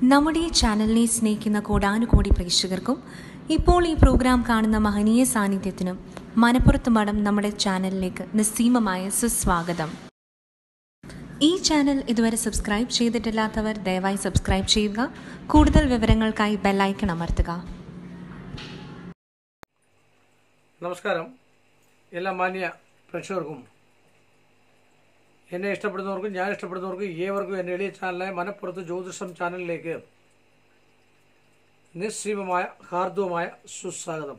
നമ്മുടെ ഈ ചാനലിനെ സ്നേഹിക്കുന്ന കോടാനുകോടി പ്രേക്ഷകർക്കും ഇപ്പോൾ ഈ പ്രോഗ്രാം കാണുന്ന മഹനീയ സാന്നിധ്യത്തിനും മനപ്പുറത്ത് മഠം നമ്മുടെ ചാനലിലേക്ക് നിസ്സീമമായ സുസ്വാഗതം. ഈ ചാനൽ ഇതുവരെ സബ്സ്ക്രൈബ് ചെയ്തിട്ടില്ലാത്തവർ ദയവായി സബ്സ്ക്രൈബ് ചെയ്യുക. കൂടുതൽ വിവരങ്ങൾക്കായി ബെല്ലൈക്കൺ അമർത്തുക. നമസ്കാരം. എല്ലാ മാന്യ പ്രേക്ഷകർക്കും എന്നെ ഇഷ്ടപ്പെടുന്നവർക്കും ഞാൻ ഇഷ്ടപ്പെടുന്നവർക്കും ഏവർക്കും എൻ്റെ എളിയ ചാനലായ മനപ്പുറത്ത് ജ്യോതിഷം ചാനലിലേക്ക് നിസ്സീമമായ ഹാർദവമായ സുസ്വാഗതം.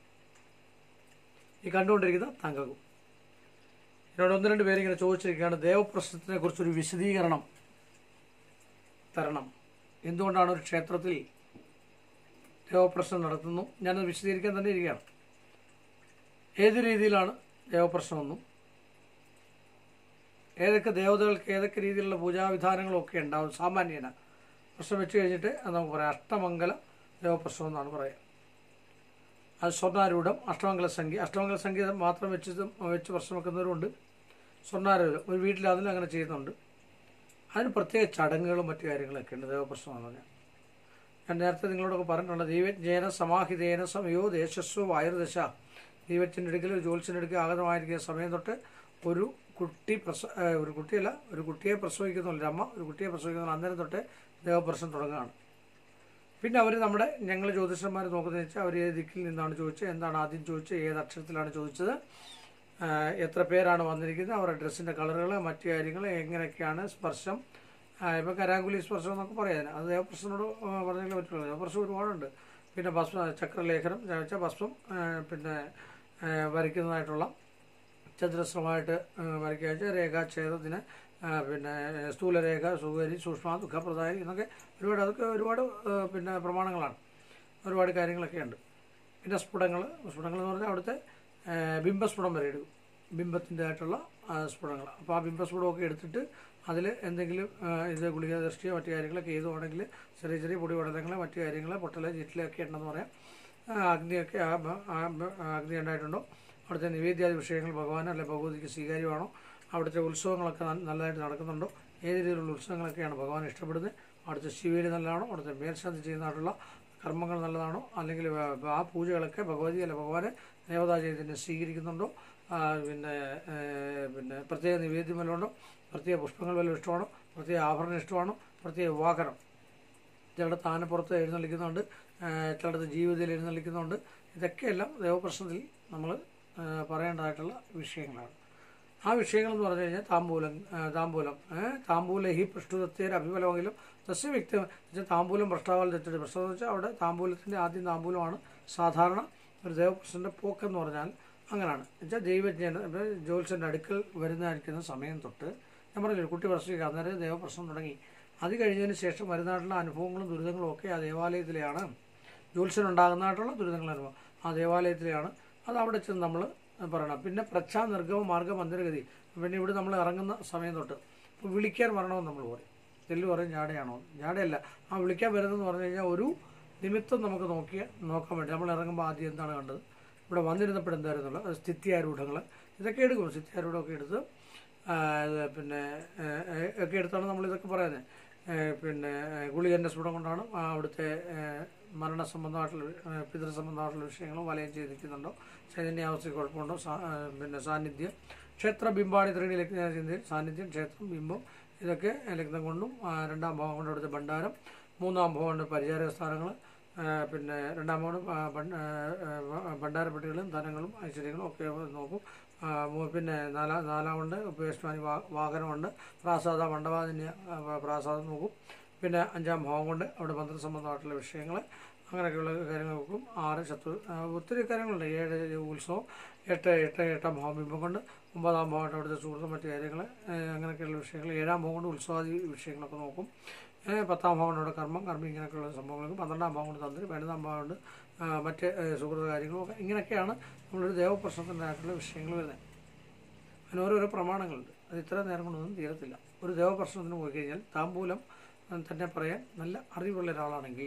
ഈ കണ്ടുകൊണ്ടിരിക്കുന്ന താങ്കൾക്കും എന്നോട് ഒന്ന് രണ്ട് പേരിങ്ങനെ ചോദിച്ചിരിക്കുകയാണ്, ദേവപ്രശ്നത്തിനെ കുറിച്ചൊരു വിശദീകരണം തരണം. എന്തുകൊണ്ടാണ് ഒരു ക്ഷേത്രത്തിൽ ദേവപ്രശ്നം നടത്തുന്നു? ഞാനത് വിശദീകരിക്കാൻ തന്നെ ഇരിക്കുകയാണ്. ഏത് രീതിയിലാണ് ദേവപ്രശ്നമെന്നും ഏതൊക്കെ ദേവതകൾക്ക് ഏതൊക്കെ രീതിയിലുള്ള പൂജാവിധാനങ്ങളൊക്കെ ഉണ്ടാവും. സാമാന്യേന പ്രശ്നം വെച്ച് കഴിഞ്ഞിട്ട് അത് നമുക്ക് പറയാം. അഷ്ടമംഗല ദേവപ്രശ്നം എന്നാണ് പറയുക. അത് സ്വർണ്ണാരൂഢം, അഷ്ടമംഗല സംഖ്യ മാത്രം വെച്ച് പ്രശ്നം വെക്കുന്നവരുണ്ട്. സ്വർണ്ണാരൂഢം ഒരു വീട്ടിൽ അതിൽ അങ്ങനെ ചെയ്യുന്നുണ്ട്. അതിന് പ്രത്യേക ചടങ്ങുകളും മറ്റു കാര്യങ്ങളൊക്കെ ഉണ്ട് ദേവപ്രശ്നം എന്ന് പറഞ്ഞാൽ. ഞാൻ നേരത്തെ നിങ്ങളോടൊക്കെ പറഞ്ഞിട്ടുണ്ട്, ദൈവജ്ഞേന സമാഹിതേന സമയോ ദേശസ്വ വായുർദശ. ദൈവത്തിൻ്റെ അടുക്കൽ ഒരു ജ്യോത്സ്യൻ്റെ അടുക്കൽ ആഗതമായിരിക്കുന്ന സമയം തൊട്ട് ഒരു കുട്ടിയെ പ്രസവിക്കുന്നില്ല, അമ്മ ഒരു കുട്ടിയെ പ്രസവിക്കുന്നില്ല, അന്നേരം തൊട്ട് ദേവപ്രശ്നം തുടങ്ങുകയാണ്. പിന്നെ അവർ ഞങ്ങൾ ജ്യോതിഷന്മാർ നോക്കുന്നതെന്ന് വെച്ചാൽ അവർ ഏത് ദിക്കിൽ നിന്നാണ് ചോദിച്ചത്, എന്താണ് ആദ്യം ചോദിച്ചത്, ഏത് അക്ഷരത്തിലാണ് ചോദിച്ചത്, എത്ര പേരാണ് വന്നിരിക്കുന്നത്, അവരുടെ ഡ്രസ്സിൻ്റെ കളറുകൾ, മറ്റു കാര്യങ്ങൾ, എങ്ങനെയൊക്കെയാണ് സ്പർശം. ഇപ്പോൾ കരാങ്കുലി സ്പർശം എന്നൊക്കെ പറയാൻ അത് ദേവപ്രശ്നോട് പറഞ്ഞെങ്കിലും പറ്റുള്ളൂ. ദേവപ്രശ്നം ഒരുപാടുണ്ട്. പിന്നെ ചക്രലേഖനം വെച്ചാൽ ഭസ്മം പിന്നെ വരയ്ക്കുന്നതായിട്ടുള്ള ചതുരശ്രമായിട്ട് വരയ്ക്കുക വെച്ചാൽ രേഖാഛേദത്തിന് പിന്നെ സ്ഥൂലരേഖ, സുഖരി, സൂക്ഷ്മ, ദുഃഖപ്രദായി എന്നൊക്കെ ഒരുപാട് പിന്നെ പ്രമാണങ്ങളാണ്. ഒരുപാട് കാര്യങ്ങളൊക്കെ ഉണ്ട്. പിന്നെ സ്ഫുടങ്ങൾ എന്ന് പറഞ്ഞാൽ അവിടുത്തെ ബിംബസ്ഫുടം വരെ എടുക്കും, ബിംബത്തിൻ്റെതായിട്ടുള്ള സ്ഫുടങ്ങൾ. അപ്പോൾ ആ ബിംബസ്ഫുടമൊക്കെ എടുത്തിട്ട് അതിൽ എന്തെങ്കിലും ഇത് ഗുളിക ദൃഷ്ടിയോ മറ്റു കാര്യങ്ങളൊക്കെ ചെയ്തുവാണെങ്കിൽ ചെറിയ ചെറിയ പൊടി പടലങ്ങൾ, മറ്റു കാര്യങ്ങൾ, പൊട്ടൽ, ചീറ്റിലൊക്കെ ഉണ്ടെന്ന് പറയാം. അഗ്നിയൊക്കെ അഗ്നി ഉണ്ടായിട്ടുണ്ടോ, അവിടുത്തെ നിവേദ്യാദി വിഷയങ്ങൾ ഭഗവാൻ അല്ലെ ഭഗവതിക്ക് സ്വീകാര്യമാണോ, അവിടുത്തെ ഉത്സവങ്ങളൊക്കെ നല്ലതായിട്ട് നടക്കുന്നുണ്ടോ, ഏത് രീതിയിലുള്ള ഉത്സവങ്ങളൊക്കെയാണ് ഭഗവാൻ ഇഷ്ടപ്പെടുന്നത്, അവിടുത്തെ ശിവേലി നല്ലതാണോ, അവിടുത്തെ മേൽശാന്തി ചെയ്യുന്നതായിട്ടുള്ള കർമ്മങ്ങൾ നല്ലതാണോ, അല്ലെങ്കിൽ ആ പൂജകളൊക്കെ ഭഗവതി അല്ലെ ഭഗവാനെ ദേവതാചൈതന്യം സ്വീകരിക്കുന്നുണ്ടോ, പിന്നെ പ്രത്യേക നിവേദ്യം വല്ലതും ഉണ്ടോ, പ്രത്യേക പുഷ്പങ്ങൾ വല്ലതും ഇഷ്ടമാണോ, പ്രത്യേക ആഭരണം ഇഷ്ടമാണോ, പ്രത്യേക വാഹനം. ചിലയിടത്ത് ആനപ്പുറത്ത് എഴുന്നള്ളിക്കുന്നുണ്ട്, ചിലയിടത്ത് ജീവിതത്തിൽ എഴുന്നള്ളിക്കുന്നുണ്ട്. ഇതൊക്കെയെല്ലാം ദേവപ്രശ്നത്തിൽ നമ്മൾ പറയേണ്ടതായിട്ടുള്ള വിഷയങ്ങളാണ്. ആ വിഷയങ്ങളെന്ന് പറഞ്ഞു കഴിഞ്ഞാൽ താമ്പൂല ഹി പൃഷ്ടുതത്തേര് അഭിഫലമെങ്കിലും തസ്യ വ്യക്തി വെച്ചാൽ താമ്പൂലം ഭ്രഷ്ടാവാൽ തെറ്റിട്ട്. ഭ്രഷ്ടം എന്ന് വെച്ചാൽ അവിടെ താമ്പൂലത്തിൻ്റെ ആദ്യം താമ്പൂലമാണ് സാധാരണ ഒരു ദേവപ്രശ്നൻ്റെ പോക്കെന്ന് പറഞ്ഞാൽ അങ്ങനെയാണ്. എന്നുവെച്ചാൽ ദൈവജ്ഞൻ ജ്യോത്സ്യൻ്റെ അടുക്കൽ വരുന്നതായിരിക്കുന്ന സമയം തൊട്ട് ഞാൻ പറഞ്ഞില്ല കുട്ടി പ്രസവിക്കുക, അന്നേരം ദേവപ്രശ്നം തുടങ്ങി. അത് കഴിഞ്ഞതിന് ശേഷം വരുന്നതായിട്ടുള്ള അനുഭവങ്ങളും ദുരിതങ്ങളും ഒക്കെ ആ ദേവാലയത്തിലെയാണ്. ജ്യോത്സ്യനുണ്ടാകുന്നതായിട്ടുള്ള ദുരിതങ്ങൾ അനുഭവം ആ ദേവാലയത്തിലെയാണ്. അത് അവിടെ ചെന്ന് നമ്മൾ പറയണം. പിന്നെ നിർഗമ മാർഗ മന്ദിരഗതി. പിന്നെ ഇവിടെ നമ്മൾ ഇറങ്ങുന്ന സമയം തൊട്ട് ഇപ്പോൾ വിളിക്കാൻ വരണമെന്ന് നമ്മൾ പറയും. തെല്ല് പറയും ജാടയാണോ, ജാടയല്ല. ആ വിളിക്കാൻ വരുന്നതെന്ന് പറഞ്ഞു കഴിഞ്ഞാൽ ഒരു നിമിത്തം നമുക്ക് നോക്കാൻ വേണ്ടി നമ്മൾ ഇറങ്ങുമ്പോൾ ആദ്യം എന്താണ് കണ്ടത്, ഇവിടെ വന്നിരുന്നപ്പോൾ എന്തായിരുന്നുള്ളൂ, അത് സ്ഥിത്യാരൂഢങ്ങൾ ഇതൊക്കെ എടുക്കും. സ്ഥിത്യാരൂഢമൊക്കെ എടുത്ത് പിന്നെ ഒക്കെ എടുത്താണ് നമ്മളിതൊക്കെ പറയുന്നത്. പിന്നെ ഗുളികൻ്റെ സ്ഫുടം കൊണ്ടാണ് അവിടുത്തെ മരണസംബന്ധമായിട്ടുള്ള പിതൃസംബന്ധമായിട്ടുള്ള വിഷയങ്ങളും വലയം ചെയ്തിരിക്കുന്നുണ്ടോ, ചൈതന്യാവസ്ഥയ്ക്ക് കുഴപ്പമുണ്ടോ, പിന്നെ സാന്നിധ്യം, ക്ഷേത്ര ബിംബാണി ത്രിണി ലഗ്നചിന്തയിൽ സാന്നിധ്യം, ക്ഷേത്രം, ബിംബം ഇതൊക്കെ ലഗ്നം കൊണ്ടും, രണ്ടാം ഭാവം കൊണ്ട് അവിടുത്തെ ഭണ്ഡാരം, മൂന്നാം ഭാവം കൊണ്ട് പരിചാരക സ്ഥാനങ്ങൾ, പിന്നെ രണ്ടാം ഭാവം ഭണ്ഡാരപ്പെട്ടികളും ധനങ്ങളും ഐശ്വര്യങ്ങളും ഒക്കെ നോക്കും. പിന്നെ നാലാമുണ്ട് ഉപേഷ്മാനി വാഹനമുണ്ട്, പ്രാസാദ മണ്ഡപാതിന്യ പ്രാസാദം നോക്കും. പിന്നെ അഞ്ചാം ഭാവം കൊണ്ട് അവിടെ മന്ത്രസംബന്ധമായിട്ടുള്ള വിഷയങ്ങൾ അങ്ങനെയൊക്കെയുള്ള കാര്യങ്ങൾ നോക്കും. 6 ഒത്തിരി കാര്യങ്ങളുണ്ട്. 7 ഉത്സവം, എട്ടാം ഭാവം ബിംബം കൊണ്ട്, 9ആം ഭാവമായിട്ട് അവിടുത്തെ സുഹൃത്തും മറ്റു കാര്യങ്ങൾ അങ്ങനെയൊക്കെയുള്ള വിഷയങ്ങൾ, 7ആം ഭാവം കൊണ്ട് ഉത്സവാദി വിഷയങ്ങളൊക്കെ നോക്കും. 10ആം ഭാവം കൊണ്ട് അവിടെ കർമ്മം ഇങ്ങനെയൊക്കെയുള്ള സംഭവങ്ങൾക്ക്, 12ആം ഭാവം കൊണ്ട് തന്ത്രി, 12ആം ഭാവം കൊണ്ട് മറ്റ് സുഹൃത്ത് കാര്യങ്ങളും ഒക്കെ. ഇങ്ങനെയൊക്കെയാണ് നമ്മളൊരു ദേവപ്രശ്നത്തിൻ്റെതായിട്ടുള്ള വിഷയങ്ങൾ വരുന്നത്. അതിന് ഓരോരോ പ്രമാണങ്ങളുണ്ട്. അത് ഇത്ര നേരം കൊണ്ടൊന്നും തീരത്തില്ല. ഒരു ദേവപ്രശ്നത്തിന് പോയി കഴിഞ്ഞാൽ താമ്പൂലം തന്നെ പറയാൻ നല്ല അറിവുള്ള ഒരാളാണെങ്കിൽ,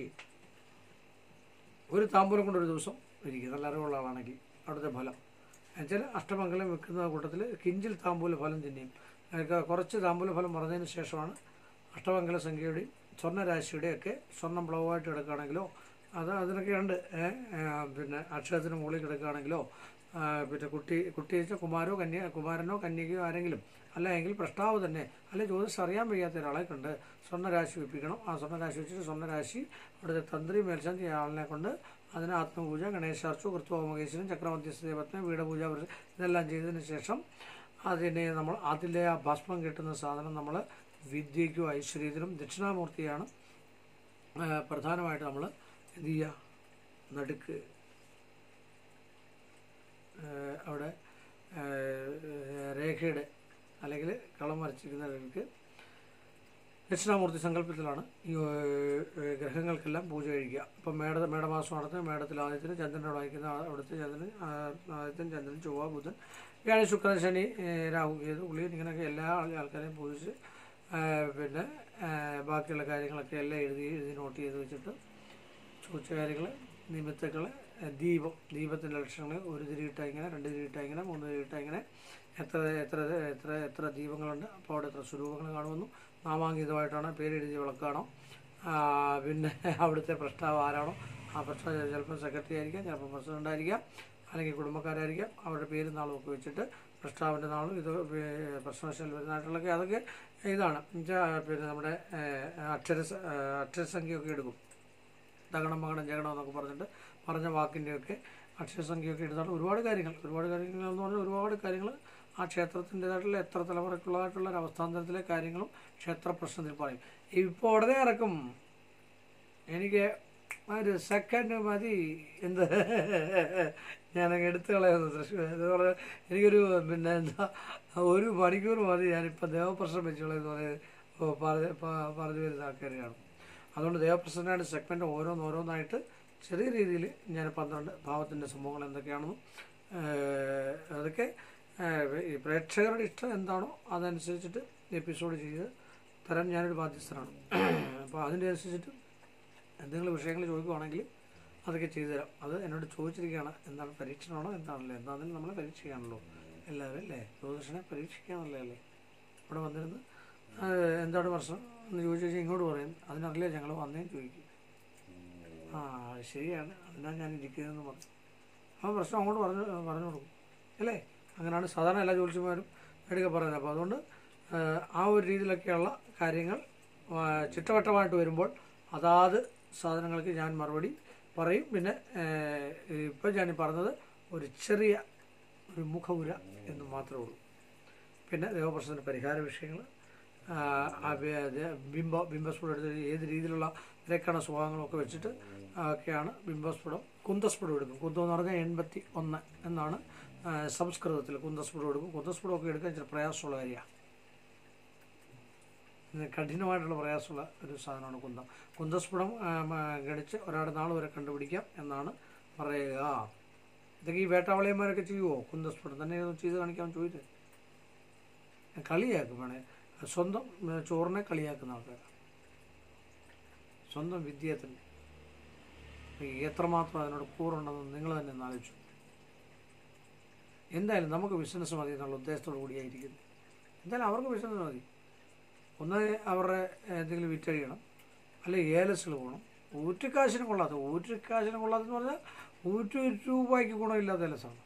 ഒരു താമ്പൂലം കൊണ്ട് ഒരു ദിവസം ഇരിക്കും നല്ല അറിവുള്ള ആളാണെങ്കിൽ അവിടുത്തെ ഫലം എന്നുവെച്ചാൽ അഷ്ടമംഗലം വെക്കുന്ന കൂട്ടത്തിൽ കിഞ്ചിൽ താമ്പൂല ഫലം തന്നെയും കുറച്ച് താമ്പൂല ഫലം പറഞ്ഞതിന് ശേഷമാണ് അഷ്ടമംഗല സംഖ്യയുടെയും സ്വർണ്ണരാശിയുടെയൊക്കെ സ്വർണ്ണം ബ്ലൗവായിട്ട് കിടക്കുകയാണെങ്കിലോ അതിനൊക്കെ ഉണ്ട്. പിന്നെ അക്ഷരത്തിന് മുകളിൽ കിടക്കുകയാണെങ്കിലോ പിന്നെ കുട്ടി വെച്ചാൽ കുമാരനോ കന്യകയോ ആരെങ്കിലും അല്ല എങ്കിൽ പ്രഷ്ടാവ് തന്നെ അല്ലെ ജ്യോതിഷം അറിയാൻ വയ്യാത്ത ഒരാളെ കൊണ്ട് സ്വർണ്ണരാശി വെപ്പിക്കണം. ആ സ്വർണ്ണരാശി വെച്ചിട്ട് സ്വർണ്ണരാശി അവിടുത്തെ തന്ത്രി മേൽശാന്തി ആളിനെ കൊണ്ട് അതിന് ആത്മപൂജ, ഗണേശാർച്ചു, കൃത്വമകേശ്വരൻ, ചക്രമധ്യസ്ഥ ദേവത്തിന്, വീടപൂജ ഇതെല്ലാം ചെയ്തതിന് ശേഷം അതിനെ നമ്മൾ അതിലെ ആ ഭസ്മം കിട്ടുന്ന സാധനം നമ്മൾ വിദ്യയ്ക്കും ഐശ്വര്യത്തിനും ദക്ഷിണാമൂർത്തിയാണ് പ്രധാനമായിട്ട് നമ്മൾ എന്ത് ചെയ്യുക, നടുക്ക് അവിടെ രേഖയുടെ അല്ലെങ്കിൽ കളം വരച്ചിരിക്കുന്നവർക്ക് ദക്ഷിണാമൂർത്തി സങ്കല്പത്തിലാണ് ഈ ഗ്രഹങ്ങൾക്കെല്ലാം പൂജ കഴിക്കുക. ഇപ്പം മേടമാസമാണത്. മേടത്തിൽ ആദ്യത്തിന് ചന്ദ്രനോട് വായിക്കുന്ന അവിടുത്തെ ആദ്യത്തിന് ചന്ദ്രൻ, ചൊവ്വ, ബുധൻ, വ്യാഴ, ശുക്രൻ, ശനി, രാഹു, കേതു, പുള്ളിയൻ ഇങ്ങനെയൊക്കെ എല്ലാ ആൾക്കാരെയും പൂജിച്ച് പിന്നെ ബാക്കിയുള്ള കാര്യങ്ങളൊക്കെ എല്ലാം എഴുതി നോട്ട് ചെയ്ത് വെച്ചിട്ട് ചോദിച്ച കാര്യങ്ങൾ, നിമിത്തങ്ങൾ, ദീപത്തിൻ്റെ ലക്ഷണങ്ങൾ, ഒരു തിരിയിട്ട ഇങ്ങനെ, 2 തിരിയിട്ട ഇങ്ങനെ, 3 തിരിയിട്ട ഇങ്ങനെ, എത്ര ദീപങ്ങളുണ്ട്, അപ്പോൾ അവിടെ എത്ര സ്വരൂപങ്ങൾ കാണുമെന്നും, നാമാങ്കീതമായിട്ടാണ് പേരെഴുതിയ വിളക്കാണോ, പിന്നെ അവിടുത്തെ പ്രഷ്ടാവ് ആരാണോ ആ പ്രഷ്ടാവ് ചിലപ്പോൾ സെക്രട്ടറി ആയിരിക്കാം, ചിലപ്പോൾ പ്രസിഡൻ്റ് ആയിരിക്കാം, അല്ലെങ്കിൽ കുടുംബക്കാരായിരിക്കാം. അവരുടെ പേരും നാളും ഒക്കെ വെച്ചിട്ട് പ്രഷ്ടാവിൻ്റെ നാളും ഇത് പ്രശ്നവശാൽ വരുന്നതായിട്ടുള്ളതൊക്കെ അതൊക്കെ ഇതാണ് പിന്നെ നമ്മുടെ അക്ഷരസംഖ്യയൊക്കെ എടുക്കും. തകണം മകണം ജഗണം എന്നൊക്കെ പറഞ്ഞ വാക്കിൻ്റെയൊക്കെ അക്ഷരസംഖ്യയൊക്കെ എടുത്താണ് ഒരുപാട് കാര്യങ്ങൾ എന്ന് പറഞ്ഞാൽ ഒരുപാട് കാര്യങ്ങൾ ആ ക്ഷേത്രത്തിൻ്റെതായിട്ടുള്ള എത്ര തലമുറയ്ക്കുള്ളതായിട്ടുള്ള ഒരു അവസ്ഥാന്തരത്തിലെ കാര്യങ്ങളും ക്ഷേത്ര പ്രശ്നത്തിൽ പറയും. ഇപ്പോൾ ഉടനെ ഇറക്കും, എനിക്ക് ഒരു സെക്കൻഡ് മതി, എന്ത് ഞാനങ്ങ് എടുത്തു കളയുന്നു എന്ന് പറഞ്ഞാൽ എനിക്കൊരു പിന്നെ എന്താ 1 മണിക്കൂർ മതി ഞാനിപ്പോൾ ദേവപ്രശ്നം വെച്ചുകളെന്ന് പറഞ്ഞു വരുന്ന ആൾക്കാരെയാണ്. അതുകൊണ്ട് ദേവപ്രശ്നത്തിനായിട്ട് സെഗ്മെൻറ്റ് ഓരോന്നായിട്ട് ചെറിയ രീതിയിൽ ഞാൻ 12 ഭാവത്തിൻ്റെ സംഭവങ്ങൾ എന്തൊക്കെയാണെന്നും അതൊക്കെ ഈ പ്രേക്ഷകരുടെ ഇഷ്ടം എന്താണോ അതനുസരിച്ചിട്ട് എപ്പിസോഡ് ചെയ്ത് തരാൻ ഞാനൊരു ബാധ്യസ്ഥനാണ്. അപ്പോൾ അതിൻ്റെ അനുസരിച്ചിട്ട് എന്തെങ്കിലും വിഷയങ്ങൾ ചോദിക്കുവാണെങ്കിൽ അതൊക്കെ ചെയ്തു തരാം. അത് എന്നോട് ചോദിച്ചിരിക്കുകയാണ്, എന്താണ് പരീക്ഷണമാണോ എന്താണല്ലോ, എന്താണെങ്കിലും നമ്മളെ പരീക്ഷിക്കാണല്ലോ എല്ലാവരും അല്ലേ, ജ്യോതിഷനെ പരീക്ഷിക്കാന്നല്ലേ അല്ലേ. ഇവിടെ വന്നിരുന്ന് എന്താണ് പ്രശ്നം എന്ന് ചോദിച്ചു ഇങ്ങോട്ട് പറയും, അതിനറിയില്ല ഞങ്ങൾ വന്നേന്ന് ചോദിക്കും. ശരിയാണ്, അതിനാണ് ഞാൻ ഇരിക്കുന്നതെന്ന് പറഞ്ഞു. ആ പ്രശ്നം അങ്ങോട്ട് പറഞ്ഞു കൊടുക്കും അല്ലേ. അങ്ങനെയാണ് സാധാരണ എല്ലാ ജ്യോതിഷന്മാരും എടുക്കുക പറയുന്നത്. അപ്പോൾ അതുകൊണ്ട് ആ ഒരു രീതിയിലൊക്കെയുള്ള കാര്യങ്ങൾ ചിട്ടവട്ടമായിട്ട് വരുമ്പോൾ അതാത് സാധനങ്ങൾക്ക് ഞാൻ മറുപടി പറയും. പിന്നെ ഇപ്പം ഞാൻ പറഞ്ഞത് ഒരു ചെറിയ ഒരു മുഖവുര എന്ന് മാത്രമേ ഉള്ളൂ. പിന്നെ ദേവപ്രശ്നത്തിൻ്റെ പരിഹാര വിഷയങ്ങൾ, ബിംബസ്ഫുടം എടുത്ത് ഏത് രീതിയിലുള്ള രക്കണ സ്വഭാവങ്ങളൊക്കെ വെച്ചിട്ട് ഒക്കെയാണ് ബിംബസ്ഫുടം. കുന്തസ്ഫുടം എടുക്കും. കുന്തം എന്ന് പറഞ്ഞാൽ 81 എന്നാണ് സംസ്കൃതത്തിൽ. കുന്തസ്ഫുടം എടുക്കും. കുന്തസ്ഫുടമൊക്കെ എടുക്കാൻ ഇച്ചിരി പ്രയാസമുള്ള കാര്യമാണ്, കഠിനമായിട്ടുള്ള പ്രയാസമുള്ള ഒരു സാധനമാണ് കുന്തം. കുന്തസ്ഫുടം ഗണിച്ച് ഒരാളുടെ നാൾ വരെ കണ്ടുപിടിക്കാം എന്നാണ് പറയുക. ഇതൊക്കെ ഈ വേട്ടാവളിയന്മാരൊക്കെ ചെയ്യുമോ? കുന്തസ്ഫുടം തന്നെ ചെയ്ത് കാണിക്കാൻ ചോദിച്ചത് കളിയാക്കും. വേണേ സ്വന്തം ചോറിനെ കളിയാക്കുന്ന ആൾക്കാർ, സ്വന്തം വിദ്യയെ തന്നെ എത്രമാത്രം അതിനോട് കൂറുണ്ടെന്ന് നിങ്ങൾ തന്നെ ഒന്ന് ആലോചിച്ചു. എന്തായാലും നമുക്ക് ബിസിനസ് മതി എന്നുള്ള ഉദ്ദേശത്തോടു കൂടിയായിരിക്കുന്നു. എന്തായാലും അവർക്ക് ബിസിനസ് മതി. ഒന്ന് അവരുടെ എന്തെങ്കിലും വിറ്റഴിയണം, അല്ലെങ്കിൽ ഏലസിൽ പോകണം. ഊറ്റുകാശിന് കൊള്ളാത്തെന്ന് പറഞ്ഞാൽ 1 രൂപയ്ക്ക് ഗുണമില്ലാത്ത ഏലസാണ്.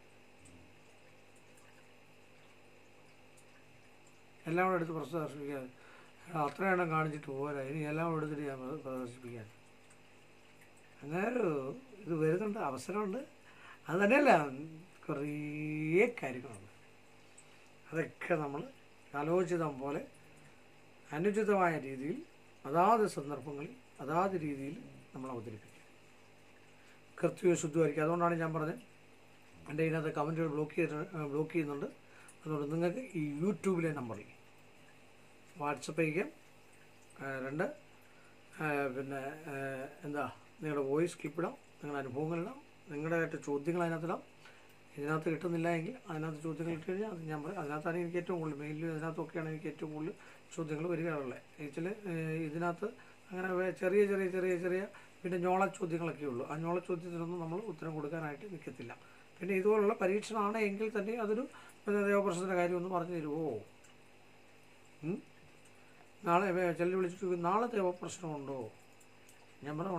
എല്ലാം കൂടെ എടുത്ത് പ്രദർശിപ്പിക്കാൻ അത്രയെണ്ണം കാണിച്ചിട്ട് പോരാ, ഇനി എല്ലാം കൂടെ എടുത്തിട്ട് ഞാൻ പ്രദർശിപ്പിക്കാൻ. അങ്ങനെ ഒരു ഇത് വരുന്നുണ്ട്, അവസരമുണ്ട്. അത് തന്നെയല്ല, കുറേ കാര്യങ്ങളുണ്ട്. അതൊക്കെ നമ്മൾ കാലോചിതം പോലെ അനുചിതമായ രീതിയിൽ അതാത് സന്ദർഭങ്ങളിൽ അതാത് രീതിയിൽ നമ്മൾ അവതരിപ്പിക്കും. കൃത്യവും ശുദ്ധമായിരിക്കും. അതുകൊണ്ടാണ് ഞാൻ പറഞ്ഞത് എൻ്റെ ഇതിനകത്ത് കമൻറ്റുകൾ ബ്ലോക്ക് ചെയ്യുന്നുണ്ട്. അതുകൊണ്ട് നിങ്ങൾക്ക് ഈ യൂട്യൂബിലെ നമ്പറിൽ വാട്സപ്പ് അയക്കാം. 2 പിന്നെ എന്താ നിങ്ങളുടെ വോയിസ് ക്ലിപ്പിടാം, നിങ്ങളുടെ അനുഭവങ്ങളിടാം, നിങ്ങളുടെയായിട്ട് ചോദ്യങ്ങൾ അതിനകത്തിടാം. ഇതിനകത്ത് കിട്ടുന്നില്ല എങ്കിൽ അതിനകത്ത് ചോദ്യങ്ങൾ ഇട്ട് കഴിഞ്ഞാൽ അത് ഞാൻ പറയും. അതിനകത്താണ് എനിക്ക് ഏറ്റവും കൂടുതൽ മെയിലും അതിനകത്തൊക്കെയാണ് എനിക്ക് ഏറ്റവും കൂടുതൽ ചോദ്യങ്ങൾ വരികയുള്ളത്. ഇതിൽ ഇതിനകത്ത് അങ്ങനെ ചെറിയ പിന്നെ ഞോള ചോദ്യങ്ങളൊക്കെ ഉള്ളൂ. ആ ഞോള ചോദ്യത്തിനൊന്നും നമ്മൾ ഉത്തരം കൊടുക്കാനായിട്ട് നിൽക്കത്തില്ല. പിന്നെ ഇതുപോലുള്ള പരീക്ഷണമാണ് എങ്കിൽ തന്നെ അതൊരു ദേവപ്രശ്നത്തിൻ്റെ കാര്യമൊന്ന് പറഞ്ഞു തരുമോ? നാളെ ചിലർ വിളിച്ചിട്ട് ചോദിക്കും നാളെ ദേവപ്രശ്നമുണ്ടോ? ഞാൻ പറഞ്ഞ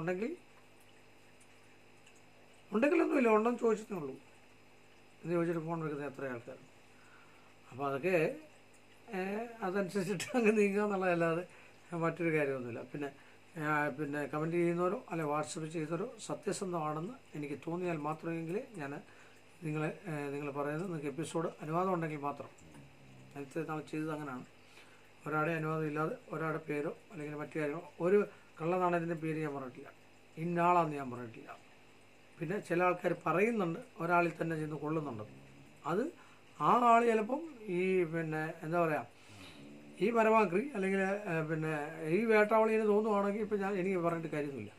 ഉണ്ടെങ്കിലൊന്നുമില്ല, ഉണ്ടെന്ന് ചോദിച്ചതേ ഉള്ളൂ എന്ന് ചോദിച്ചിട്ട് ഫോൺ വെക്കുന്ന എത്ര ആൾക്കാർ. അപ്പോൾ അതൊക്കെ അതനുസരിച്ചിട്ട് അങ്ങ് നീങ്ങുക എന്നുള്ളതല്ലാതെ മറ്റൊരു കാര്യമൊന്നുമില്ല. പിന്നെ കമൻറ്റ് ചെയ്യുന്നവരോ അല്ലെ വാട്സപ്പ് ചെയ്തവരോ സത്യസന്ധമാണെന്ന് എനിക്ക് തോന്നിയാൽ മാത്രമെങ്കിൽ ഞാൻ നിങ്ങൾ പറയുന്നത് നിങ്ങൾക്ക് എപ്പിസോഡ് അനുവാദം ഉണ്ടെങ്കിൽ മാത്രം. നേരത്തെ നാൾ ചെയ്തത് അങ്ങനെയാണ്. ഒരാളുടെ അനുവാദം ഇല്ലാതെ ഒരാളുടെ പേരോ അല്ലെങ്കിൽ മറ്റു കാര്യമോ, ഒരു കള്ളനാണയത്തിൻ്റെ പേര് ഞാൻ പറഞ്ഞിട്ടില്ല, ഇന്നാളാന്ന് ഞാൻ പറഞ്ഞിട്ടില്ല. പിന്നെ ചില ആൾക്കാർ പറയുന്നുണ്ട് ഒരാളിൽ തന്നെ ചെന്ന് കൊള്ളുന്നുണ്ട്. അത് ആ ആൾ ചിലപ്പം ഈ എന്താ പറയുക, ഈ മരമാക്രി അല്ലെങ്കിൽ ഈ വേട്ടാവളിന് തോന്നുവാണെങ്കിൽ ഇപ്പം എനിക്ക് പറഞ്ഞിട്ട് കാര്യമൊന്നുമില്ല.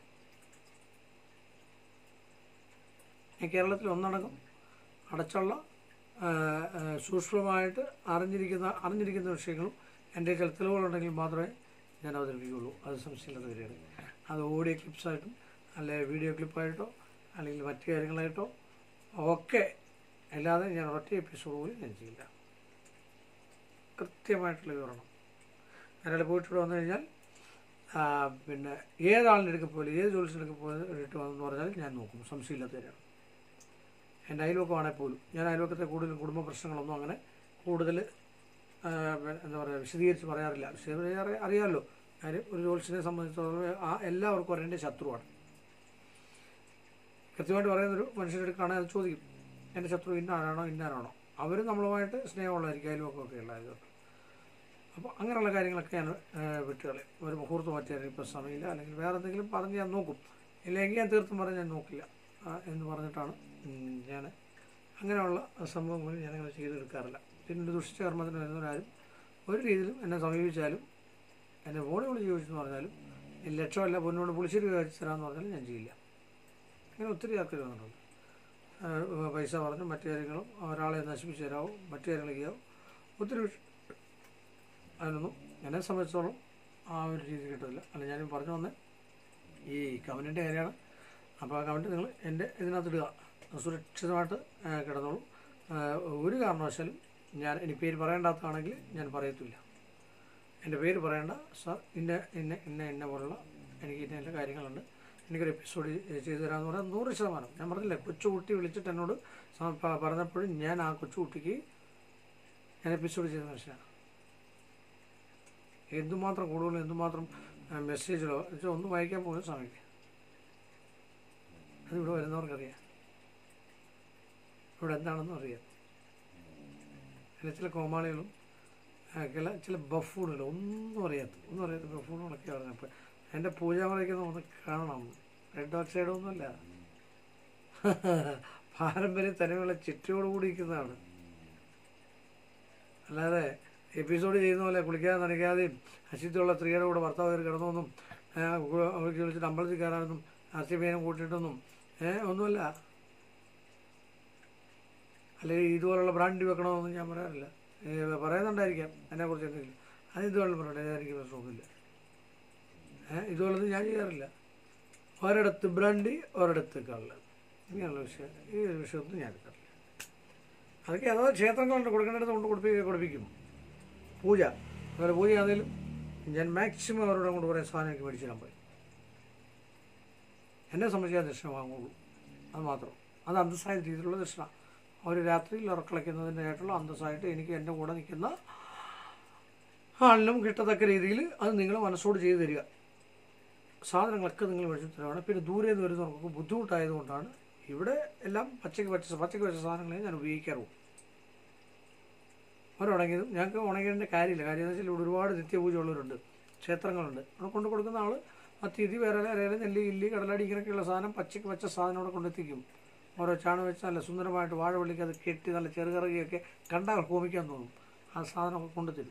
കേരളത്തിൽ ഒന്നടങ്കം അടച്ചുള്ള സൂക്ഷ്മമായിട്ട് അറിഞ്ഞിരിക്കുന്ന വിഷയങ്ങളും എൻ്റെ ചില തെളിവുകളുണ്ടെങ്കിൽ മാത്രമേ ഞാൻ അവതരിപ്പിക്കുകയുള്ളൂ. അത് സംശയമില്ലാത്ത കാര്യമാണ്. അത് ഓഡിയോ ക്ലിപ്സായിട്ടും അല്ലെങ്കിൽ വീഡിയോ ക്ലിപ്പായിട്ടോ അല്ലെങ്കിൽ മറ്റു കാര്യങ്ങളായിട്ടോ ഒക്കെ അല്ലാതെ ഞാൻ ഒറ്റ എപ്പിസോഡ് പോലും ഞാൻ ചെയ്യില്ല. കൃത്യമായിട്ടുള്ള വിവരണം. ഞാനവിടെ പോയിട്ട് വന്നു കഴിഞ്ഞാൽ ഏതാളിൻ്റെ അടുക്ക് പോലും ഏത് ജോലിസിനൊക്കെ പോയിട്ട് വന്നെന്ന് പറഞ്ഞാൽ ഞാൻ നോക്കും, സംശയമില്ലാത്ത കാര്യമാണ്. എൻ്റെ അയൽവക്കമാണെങ്കിൽ പോലും ഞാൻ അയൽവക്കത്തെ കൂടുതലും കുടുംബ പ്രശ്നങ്ങളൊന്നും അങ്ങനെ കൂടുതൽ എന്താ പറയുക വിശദീകരിച്ച് പറയാറില്ല. അറിയാമല്ലോ, കാര്യം ഒരു ജോലിസിനെ സംബന്ധിച്ചിടത്തോളം എല്ലാവർക്കും അറിയേണ്ട ശത്രുവാണ്. കൃത്യമായിട്ട് പറയുന്നൊരു മനുഷ്യരുടെ അടുക്കാണെങ്കിൽ അത് ചോദിക്കും, എൻ്റെ ശത്രു ഇന്നാരാണോ അവർ നമ്മളുമായിട്ട് സ്നേഹമുള്ളതായിരിക്കും, അയൽവക്കമൊക്കെ ഉള്ളതായിരിക്കും. അപ്പോൾ അങ്ങനെയുള്ള കാര്യങ്ങളൊക്കെ ഞാൻ വിട്ടുകളയും. ഒരു മുഹൂർത്തം മാറ്റിയാൽ ഇപ്പോൾ സമയമില്ല അല്ലെങ്കിൽ വേറെ എന്തെങ്കിലും പറഞ്ഞ് ഞാൻ നോക്കും, ഇല്ലെങ്കിൽ ഞാൻ തീർത്തും പറഞ്ഞ് ഞാൻ നോക്കില്ല എന്ന് പറഞ്ഞിട്ടാണ് ഞാൻ അങ്ങനെയുള്ള സംഭവങ്ങൾ ഞാനങ്ങനെ ചെയ്തെടുക്കാറില്ല. പിന്നെ ഒരു ദുഷിച്ച കർമ്മത്തിന് വരുന്നവരാരും ഒരു രീതിയിലും എന്നെ സമീപിച്ചാലും എന്നെ ഫോണിൽ വിളിച്ച് ചോദിച്ചെന്ന് പറഞ്ഞാലും ലക്ഷമല്ല പൊന്നോട് പുളിശ്ശേരി കഴിച്ച് തരാമെന്ന് പറഞ്ഞാലും ഞാൻ ചെയ്യില്ല. അങ്ങനെ ഒത്തിരി ആൾക്കാർ വന്നിട്ടുണ്ട്. പൈസ പറഞ്ഞും മറ്റു കാര്യങ്ങളും ഒരാളെ നശിപ്പിച്ച് തരാവും, മറ്റു കാര്യങ്ങൾ ചെയ്യാവും, ഒത്തിരി അതിനൊന്നും എന്നെ സംബന്ധിച്ചോളം ആ ഒരു രീതി കിട്ടില്ല. അല്ല, ഞാനും പറഞ്ഞു വന്നേ ഈ കമൻറ്റിൻ്റെ കാര്യമാണ്. അപ്പോൾ ആ കമൻറ്റ് നിങ്ങൾ എൻ്റെ ഇതിനകത്തിടുക, സുരക്ഷിതമായിട്ട് കിടന്നോളൂ. ഒരു കാരണവശാലും ഞാൻ ഇനി പേര് പറയേണ്ടാത്തതാണെങ്കിൽ ഞാൻ പറയത്തില്ല. എൻ്റെ പേര് പറയേണ്ട, സാർ ഇന്ന പോലുള്ള എനിക്ക് ഇന്ന കാര്യങ്ങളുണ്ട്, എനിക്കൊരു എപ്പിസോഡ് ചെയ്തു തരാമെന്ന് പറഞ്ഞാൽ 100%. ഞാൻ പറഞ്ഞില്ലേ, കൊച്ചുകുട്ടി വിളിച്ചിട്ട് എന്നോട് പറഞ്ഞപ്പോഴും ഞാൻ ആ കൊച്ചുകുട്ടിക്ക് ഞാൻ എപ്പിസോഡ് ചെയ്ത മനുഷ്യനാണ്. എന്തുമാത്രം കൂടുതലും എന്തുമാത്രം മെസ്സേജുകളോ വെച്ചാൽ ഒന്നും വായിക്കാൻ പോകുന്ന സമയമില്ല. അതിവിടെ വരുന്നവർക്കറിയാം ഇവിടെ എന്താണെന്നും അറിയാം. ചില കോമാളികളും ചില ബഫൂണുകളും ഒന്നും അറിയാത്ത ബഫൂണുകളൊക്കെ പറഞ്ഞപ്പോൾ എൻ്റെ പൂജാമുറയ്ക്കൊന്ന് ഒന്ന് കാണണം. റെഡ് ഓക്സൈഡൊന്നുമല്ല, പാരമ്പര്യ തനിമയുള്ള ചിട്ടയോടുകൂടി ഇരിക്കുന്നതാണ്. അല്ലാതെ എപ്പിസോഡ് ചെയ്യുന്ന പോലെ കുളിക്കാതെ നനയ്ക്കാതെയും അശുദ്ധിയുള്ള സ്ത്രീയുടെ കൂടെ ഭർത്താവ് കയറി കിടന്നൊന്നും അവർക്ക് വിളിച്ചിട്ട് അമ്പലത്തിൽ കയറാനൊന്നും അർച്ചമേനം കൂട്ടിയിട്ടൊന്നും ഒന്നുമല്ല. അല്ലെങ്കിൽ ഇതുപോലുള്ള ബ്രാൻഡ് വെക്കണമെന്നൊന്നും ഞാൻ പറയാറില്ല. പറയുന്നുണ്ടായിരിക്കാം എന്നെക്കുറിച്ച് എന്തെങ്കിലും, അത് ഇതുപോലെ പറയട്ടെ, എനിക്ക് പ്രശ്നമൊന്നുമില്ല. ഇതുപോലൊന്നും ഞാൻ ചെയ്യാറില്ല. ഒരിടത്ത് ബ്രാൻഡി ഒരിടത്ത് കള്ള്, ഇങ്ങനെയുള്ള വിഷയം, ഈ ഒരു വിഷയമൊന്നും ഞാൻ എടുക്കാറില്ല. അതൊക്കെ അഥവാ ക്ഷേത്രങ്ങളുണ്ട്, കൊടുക്കേണ്ടത് കൊണ്ട് കൊടുപ്പിക്കും. പൂജ അതുപോലെ പൂജയാണെങ്കിലും ഞാൻ മാക്സിമം അവരോട് കൊണ്ട് കുറേ സാധനം എനിക്ക് മേടിച്ചിടാൻ പോയി. എന്നെ സംബന്ധിച്ച് ദക്ഷിണ വാങ്ങുള്ളൂ, അത് മാത്രം. അത് അന്തസ്സായ രീതിയിലുള്ള ദക്ഷിണ. ഒരു രാത്രിയിൽ ഉറക്കളയ്ക്കുന്നതിൻ്റെതായിട്ടുള്ള അന്തസ്സായിട്ട് എനിക്ക് എൻ്റെ കൂടെ നിൽക്കുന്ന ആളിനും കിട്ടത്തക്ക രീതിയിൽ അത് നിങ്ങൾ മനസ്സോട് ചെയ്തു തരിക. സാധനങ്ങളൊക്കെ നിങ്ങൾ മേടിച്ചു തരുവാണ്. പിന്നെ ദൂരെ നിന്ന് വരുന്നവർക്ക് ബുദ്ധിമുട്ടായതുകൊണ്ടാണ് ഇവിടെ എല്ലാം പച്ചയ്ക്ക് വെച്ച സാധനങ്ങളെ ഞാൻ ഉപയോഗിക്കാറുള്ളൂ. അവരുണങ്ങിയതും ഞങ്ങൾക്ക് ഉണങ്ങേണ്ട കാര്യമില്ല. കാര്യം എന്ന് വെച്ചാൽ ഇവിടെ ഒരുപാട് നിത്യപൂജ ഉള്ളവരുണ്ട്, ക്ഷേത്രങ്ങളുണ്ട്. അവിടെ കൊണ്ട് കൊടുക്കുന്ന ആൾ തിരി വിരല നെല്ലി ഇല്ലി കടലാടി ഇങ്ങനെയൊക്കെയുള്ള സാധനം പച്ചയ്ക്ക് വെച്ച സാധനം അവിടെ കൊണ്ടെത്തിക്കും. ഓരോ ചാണ് വെച്ച് നല്ല സുന്ദരമായിട്ട് വാഴവള്ളിക്ക് അത് കെട്ടി നല്ല ചെറുകറിയൊക്കെ കണ്ടാൽ ഹോമിക്കാൻ തോന്നും. ആ സാധനമൊക്കെ കൊണ്ടുതരും,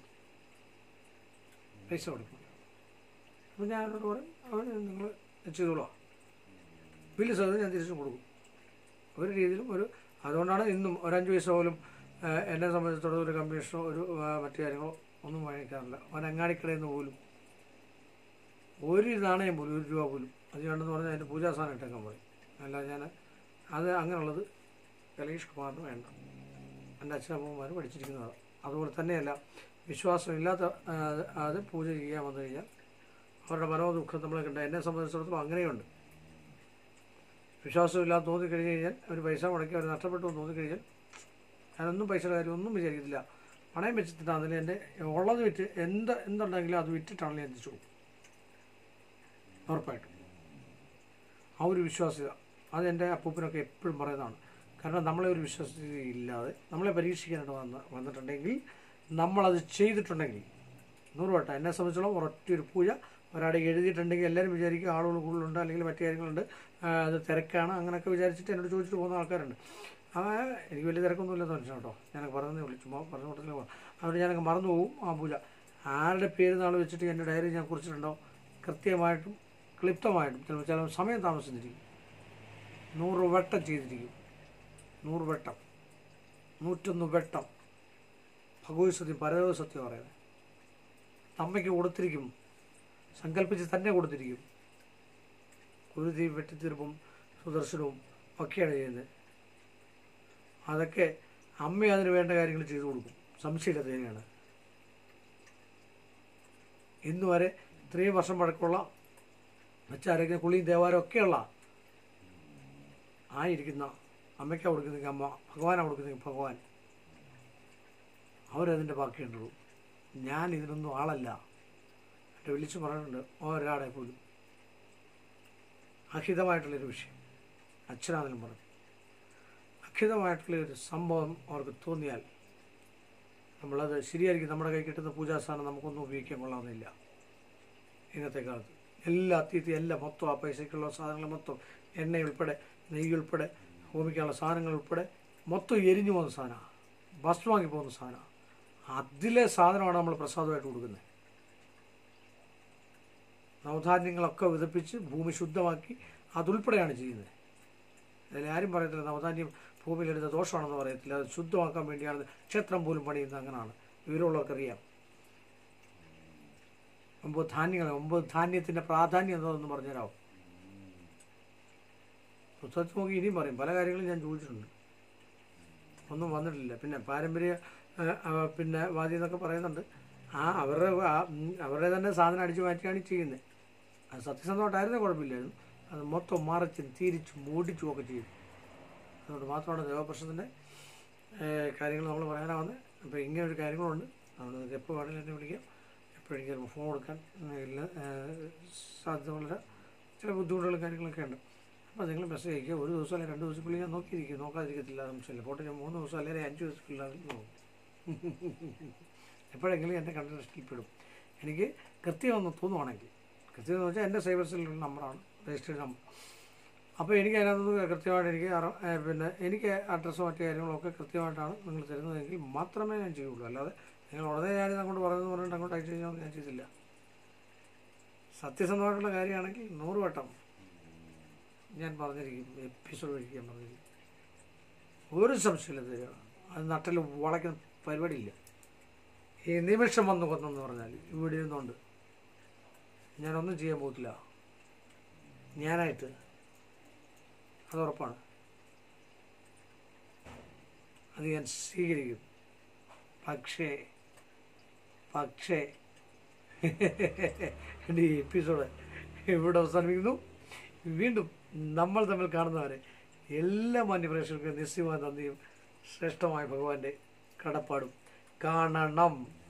പൈസ കൊടുക്കും. അപ്പോൾ ഞാൻ അവരോട് പറയും, അവർ നിങ്ങൾ ചെയ്തോളൂ, ബില്ല് സഹിതം ഞാൻ തിരിച്ചും കൊടുക്കും. ഒരു രീതിയിലും അതുകൊണ്ടാണ് ഇന്നും ഒരു 5 പൈസ പോലും എന്നെ സംബന്ധിച്ചിടത്തോളം ഒരു കമ്മീഷനോ ഒരു മറ്റു കാര്യങ്ങളോ ഒന്നും വാങ്ങിക്കാറില്ല. അങ്ങാടിക്കടയിൽ നിന്ന് പോലും ഒരു നാണയം പോലും, 1 രൂപ പോലും അത് വേണ്ടെന്ന് പറഞ്ഞാൽ അതിൻ്റെ പൂജാ സാധനം ഇട്ടേക്കാൻ പറയും. അല്ല, ഞാൻ അത് അങ്ങനെയുള്ളത് കലേഷ് കുമാറിന് വേണ്ട. എൻ്റെ അച്ഛനമ്മമാർ പഠിച്ചിരിക്കുന്നതാണ്. അതുപോലെ തന്നെയല്ല വിശ്വാസമില്ലാത്ത അത് പൂജ ചെയ്യാൻ വന്നു കഴിഞ്ഞാൽ അവരുടെ മനോദുഃഖം നമ്മളെ കണ്ട. എന്നെ സംബന്ധിച്ചിടത്തോളം അങ്ങനെയുണ്ട്. വിശ്വാസമില്ലാതെ തോന്നിക്കഴിഞ്ഞ് കഴിഞ്ഞാൽ അവർ പൈസ മുടക്കി അവർ നഷ്ടപ്പെട്ടു എന്ന് തോന്നിക്കഴിഞ്ഞാൽ ഞാനൊന്നും പൈസയുടെ കാര്യം ഒന്നും വിചാരിക്കത്തില്ല. പണയം വെച്ചിട്ടാണെങ്കിലും എൻ്റെ ഉള്ളത് വിറ്റ് എന്തുണ്ടെങ്കിലും അത് വിറ്റിട്ടാണെങ്കിലും എത്തിച്ചു പോകും ഉറപ്പായിട്ടും. ആ ഒരു വിശ്വാസ്യത അത് എൻ്റെ അപ്പൂപ്പനൊക്കെ എപ്പോഴും പറയുന്നതാണ്. കാരണം നമ്മളെ ഒരു വിശ്വാസ്യത ഇല്ലാതെ നമ്മളെ പരീക്ഷിക്കാനായിട്ട് വന്നിട്ടുണ്ടെങ്കിൽ നമ്മളത് ചെയ്തിട്ടുണ്ടെങ്കിൽ 100 വട്ടം. എന്നെ സംബന്ധിച്ചോളം ഒരൊറ്റൊരു പൂജ ഒരാടെ എഴുതിയിട്ടുണ്ടെങ്കിൽ എല്ലാവരും വിചാരിക്കും ആളുകൾ കൂടുതലുണ്ട് അല്ലെങ്കിൽ മറ്റു കാര്യങ്ങളുണ്ട്, അത് തിരക്കാണ്, അങ്ങനെയൊക്കെ വിചാരിച്ചിട്ട് എന്നോട് ചോദിച്ചിട്ട് പോകുന്ന ആൾക്കാരുണ്ട്. എനിക്ക് വലിയ തിരക്കൊന്നുമില്ലെന്ന് മനസ്സിലാവും കേട്ടോ. ഞാനൊക്കെ പറഞ്ഞതേ ഉള്ളൂ, ചുമ്മാ പറഞ്ഞ കൂട്ടത്തിൽ പോകാം. അതുകൊണ്ട് ഞാനൊക്കെ മറന്നു പോകും ആ പൂജ. ആരുടെ പേര് നാൾ വെച്ചിട്ട് എൻ്റെ ഡയറി ഞാൻ കുറിച്ചിട്ടുണ്ടോ കൃത്യമായിട്ടും ക്ലിപ്തമായിട്ടും ചില സമയം താമസിച്ചിരിക്കും. 100 വട്ടം ചെയ്തിരിക്കും. 100 വട്ടം, 101 വട്ടം ഭഗവത് സത്യം പരമ സത്യം പറയുന്നത്. അമ്മയ്ക്ക് കൊടുത്തിരിക്കും, സങ്കല്പിച്ച് തന്നെ കൊടുത്തിരിക്കും. കുരുതി വെട്ടിത്തീർപ്പും സുദർശനവും ഒക്കെയാണ് ചെയ്യുന്നത്. അതൊക്കെ അമ്മ അതിന് വേണ്ട കാര്യങ്ങൾ ചെയ്തു കൊടുക്കും, സംശയമില്ലാത്ത തന്നെയാണ്. ഇന്ന് വരെ ഇത്രയും വർഷം പഴക്കമുള്ള അച്ചാരൊക്കെ കുളിയും ദേവാരം ഒക്കെയുള്ള ആയിരിക്കുന്ന അമ്മയ്ക്കാണ് കൊടുക്കുന്നെങ്കിൽ അമ്മ, ഭഗവാനാണ് കൊടുക്കുന്നെങ്കിൽ ഭഗവാൻ, അവരതിൻ്റെ ബാക്കിയുണ്ടുള്ളൂ. ഞാൻ ഇതിനൊന്നും ആളല്ല. എൻ്റെ വിളിച്ച് പറഞ്ഞിട്ടുണ്ട് ഒരാളെ പോലും. അഹിതമായിട്ടുള്ളൊരു വിഷയം അച്ഛനാണെങ്കിലും പറഞ്ഞു. അഹിതമായിട്ടുള്ളൊരു സംഭവം അവർക്ക് തോന്നിയാൽ നമ്മളത് ശരിയായിരിക്കും. നമ്മുടെ കൈ കിട്ടുന്ന പൂജാസ്ഥാനം നമുക്കൊന്നും ഉപയോഗിക്കാൻ കൊള്ളാവുന്നില്ല ഇന്നത്തെ കാലത്ത്. എല്ലാ അത്യത്തി എല്ലാം മൊത്തം ആ പൈസയ്ക്കുള്ള സാധനങ്ങൾ മൊത്തം, എണ്ണ ഉൾപ്പെടെ, നെയ്യ് ഉൾപ്പെടെ, ഹോമിക്കാനുള്ള സാധനങ്ങൾ ഉൾപ്പെടെ മൊത്തം എരിഞ്ഞു പോകുന്ന സാധനമാണ്, ഭസ്മമാക്കി പോകുന്ന സാധനമാണ്. അതിലെ സാധനമാണ് നമ്മൾ പ്രസാദമായിട്ട് കൊടുക്കുന്നത്. നവധാന്യങ്ങളൊക്കെ വിതപ്പിച്ച് ഭൂമി ശുദ്ധമാക്കി അതുൾപ്പെടെയാണ് ചെയ്യുന്നത്. അതിൽ ആരും പറയത്തില്ല നവധാന്യം ഭൂമിയിലെടുത്ത ദോഷമാണെന്ന് പറയത്തില്ല. അത് ശുദ്ധമാക്കാൻ വേണ്ടിയാണ് ക്ഷേത്രം പോലും പണിയുന്നത്. അങ്ങനെയാണ്, വിവരമുള്ളവർക്കറിയാം. 9 ധാന്യങ്ങൾ, 9 ധാന്യത്തിൻ്റെ പ്രാധാന്യം എന്താണെന്ന് പറഞ്ഞുതരാമോ? പുസ്തകത്തിൽ നോക്കി ഇനിയും പറയും. പല കാര്യങ്ങളും ഞാൻ ചോദിച്ചിട്ടുണ്ട്, ഒന്നും വന്നിട്ടില്ല. പിന്നെ പാരമ്പര്യ പിന്നെ വാദി എന്നൊക്കെ പറയുന്നുണ്ട്. അവരുടെ തന്നെ സാധനം അടിച്ചു മാറ്റിയാണ് ചെയ്യുന്നത്. അത് സത്യസന്ധമായിട്ടായിരുന്നേ കുഴപ്പമില്ലായിരുന്നു. അത് മൊത്തം മറച്ചും തിരിച്ചും മൂടിച്ചും ഒക്കെ ചെയ്തു. അതുകൊണ്ട് മാത്രമാണ് ദേവപ്രശ്നത്തിൻ്റെ കാര്യങ്ങൾ നമ്മൾ പറയാനാവുന്നത്. അപ്പോൾ ഇങ്ങനൊരു കാര്യങ്ങളുണ്ട്. അതുകൊണ്ട് നിങ്ങൾക്ക് എപ്പോൾ വേണമെങ്കിലും എന്നെ വിളിക്കാം. എപ്പോഴും ചിലപ്പോൾ ഫോൺ കൊടുക്കാൻ ഇല്ല സാധ്യത വളരെ ചില ബുദ്ധിമുട്ടുകളും കാര്യങ്ങളൊക്കെ ഉണ്ട്. അപ്പോൾ നിങ്ങൾ മെസ്സേജ് അയക്കുക. 1 ദിവസം അല്ലെങ്കിൽ 2 ദിവസത്തിനുള്ളിൽ ഞാൻ നോക്കാതിരിക്കത്തില്ല, സംശയമില്ല. പോട്ടെ, ഞാൻ 3 ദിവസം അല്ലെങ്കിൽ 5 ദിവസത്തിനുള്ളിൽ നോക്കും. എപ്പോഴെങ്കിലും എൻ്റെ കണ്ടൻറ്റിൽ പെടും. എനിക്ക് കൃത്യമെന്ന് തോന്നുവാണെങ്കിൽ, കൃത്യം എന്ന് വെച്ചാൽ എൻ്റെ സൈബർ സെല്ലിലുള്ള നമ്പറാണ്, രജിസ്റ്റേഡ് നമ്പർ. അപ്പോൾ എനിക്ക് അതിനകത്ത് കൃത്യമായിട്ട് പിന്നെ എനിക്ക് അഡ്രസ്സോ മറ്റു കാര്യങ്ങളൊക്കെ കൃത്യമായിട്ടാണ് നിങ്ങൾ തരുന്നതെങ്കിൽ മാത്രമേ ഞാൻ ചെയ്യുള്ളൂ. അല്ലാതെ നിങ്ങൾ ഉടനെ ഞാനിത് അങ്ങോട്ട് പറയുന്നത് പറഞ്ഞിട്ട് അങ്ങോട്ട് അയച്ചു കഴിഞ്ഞാൽ ഞാൻ ചെയ്തില്ല. സത്യസന്ധമായിട്ടുള്ള കാര്യമാണെങ്കിൽ 100 വട്ടം ഞാൻ പറഞ്ഞിരിക്കും, എപ്പിസോഡ് വഴിക്ക് ഞാൻ പറഞ്ഞിരിക്കും. ഒരു സംശയമില്ല തരികയാണ്. അത് നട്ടിൽ വളയ്ക്കുന്ന പരിപാടിയില്ല. ഈ നിമിഷം വന്ന് കൊന്നെന്ന് പറഞ്ഞാൽ ഇവിടെ ഇരുന്നുകൊണ്ട് ഞാനൊന്നും ചെയ്യാൻ പോകത്തില്ല ഞാനായിട്ട്, അത് ഉറപ്പാണ്. അത് ഞാൻ സ്വീകരിക്കും. പക്ഷേ എൻ്റെ ഈ എപ്പിസോഡ് ഇവിടെ അവസാനിപ്പിക്കുന്നു. വീണ്ടും നമ്മൾ തമ്മിൽ കാണുന്നവരെ എല്ലാ മാന്യപ്രേക്ഷകർക്കും നിശ്ചയമായ നന്ദിയും ശ്രേഷ്ഠമായ ഭഗവാന്റെ കടപ്പാടും. കാണണം.